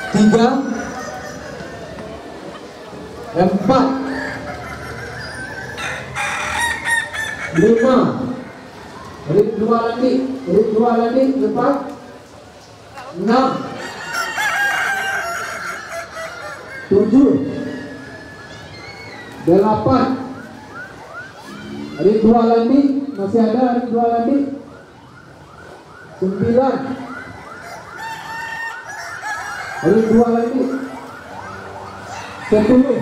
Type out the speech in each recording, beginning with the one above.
3, 4, 5, ring 2 lagi, 4, 6, 7, 8, ring 2 lagi, masih ada ring 2 lagi, 9, ring 2 lagi, 10,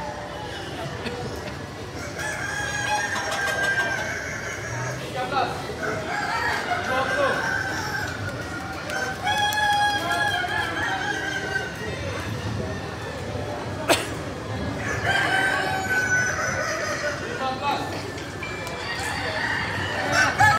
13.